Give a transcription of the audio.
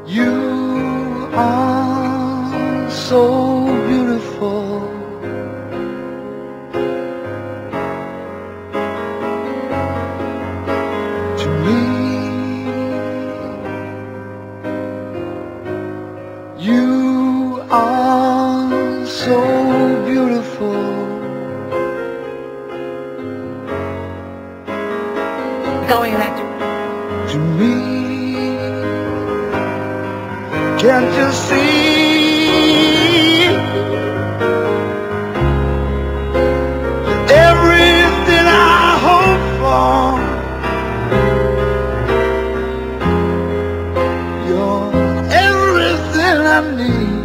You are so beautiful. To me, you are so beautiful. Going back To me, can't you see everything I hope for? You're everything I need.